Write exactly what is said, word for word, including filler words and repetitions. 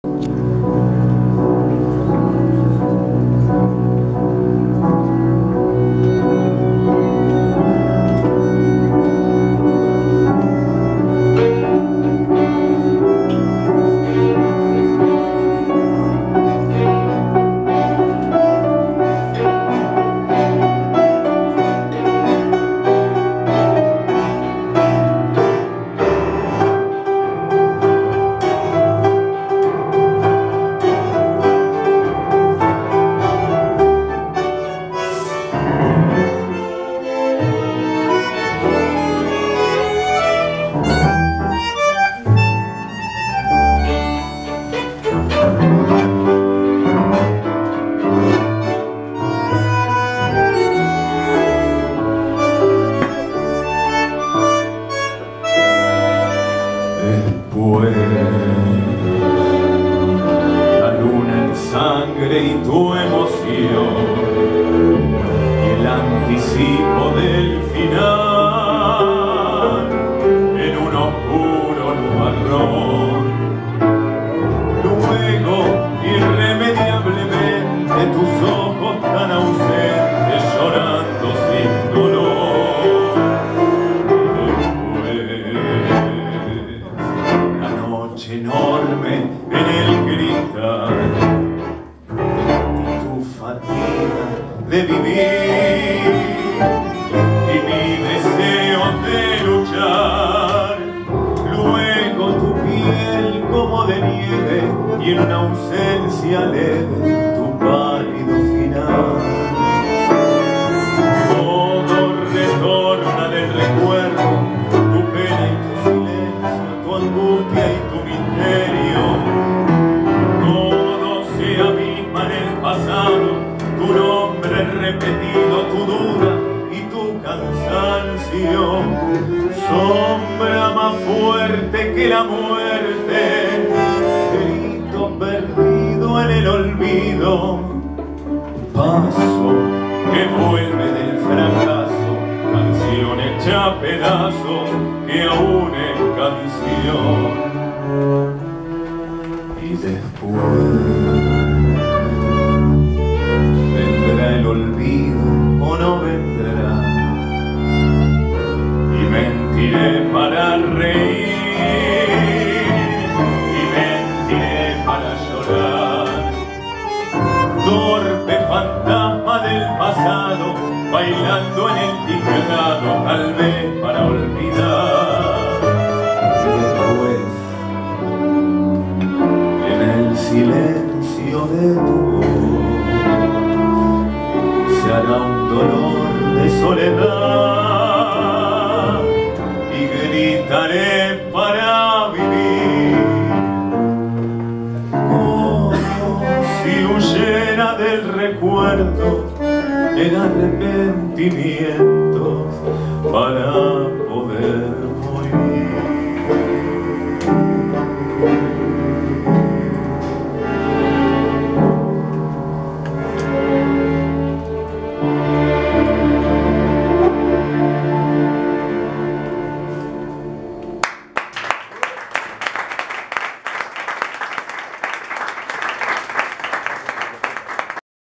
Después, la luna en sangre y tu emoción, y el anticipo del final, en un oscuro nubarrón. Luego, irremediablemente, tus ojos tan ausentes llorando sin dolor. Enorme en el cristal y tu fatiga de vivir y mi deseo de luchar. Luego tu piel como de nieve y en una ausencia leve tu pálido final. Todo retorna del recuerdo, tu pena y tu silencio, tu angustia y tu misterio. Todo se abisma en el pasado, tu nombre repetido, tu duda y tu cansancio. Sombra más fuerte que la muerte, grito perdido en el olvido. Paso que vuelve del fracaso, canción hecha a pedazos que aún es canción. Y después vendrá el olvido o no vendrá, y mentiré para reír y mentiré para llorar. Torpe fantasma del pasado, bailando en el teclado, tal vez para olvidar. Y después, en el silencio de tu voz, se hará un dolor de soledad y gritaré para vivir, como si huyera del recuerdo el arrepentimiento para poder